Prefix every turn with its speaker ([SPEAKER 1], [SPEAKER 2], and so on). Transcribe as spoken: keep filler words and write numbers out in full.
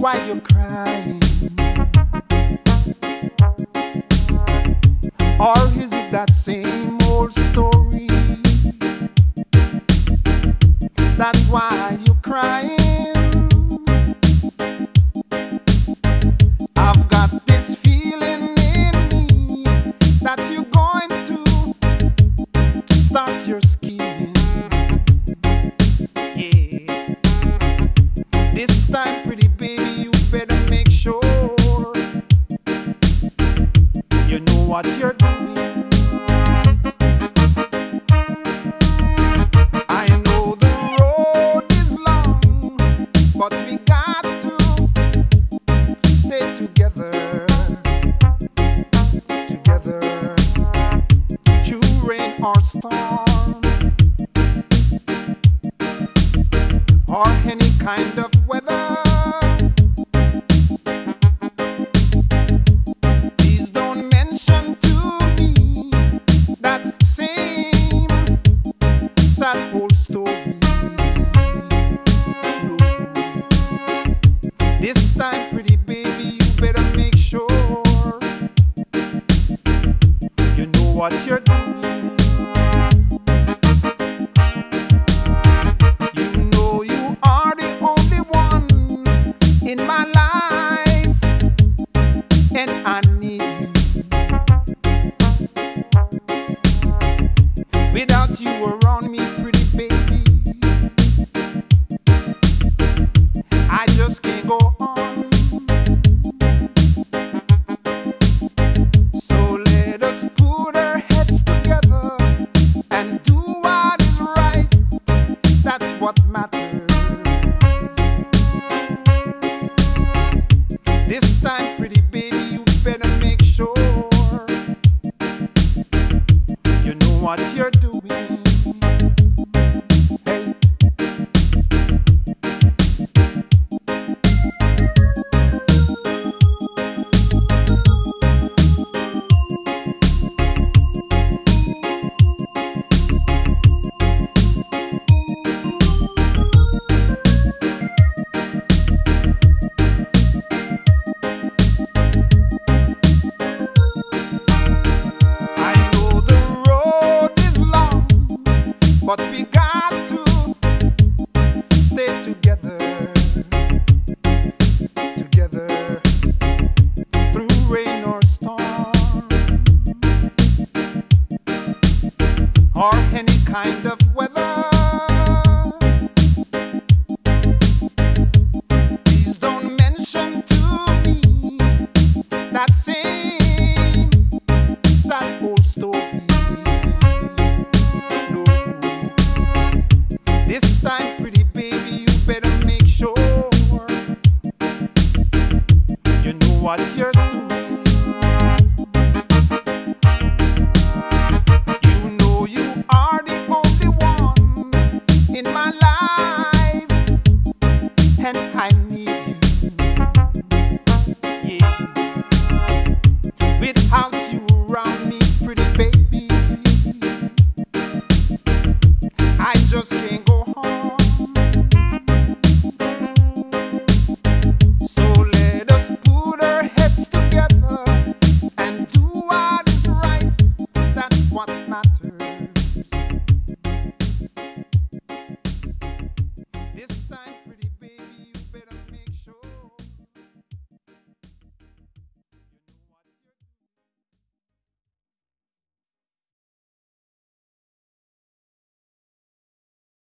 [SPEAKER 1] why you're crying? Or is it that same old story? That's why you're crying. I've got this feeling in me that you're going to start your scheming. Yeah. This time, pretty baby, you better make sure you know what you're doing. I know the road is long, but we got to stay together, together, through rain or storm, or any kind of weather. Please don't mention to me that same sad old story. No. This time, pretty baby, you better make sure you know what you're doing. You know you are the only one in my life, and I need you. Without you around me, pretty baby, I just can't go on. So let us put our heads together and do what is right. That's what matters. This time, pretty baby, you better make sure you know what you're doing. Hey. But we got to stay together, together, through rain or storm, or any kind of weather. Please don't mention to me that same sad old story. This time, pretty baby, you better make sure you know what you're doing. You know you are the only one in my life, and I need you. Yeah. Without you around me, pretty baby, I just can't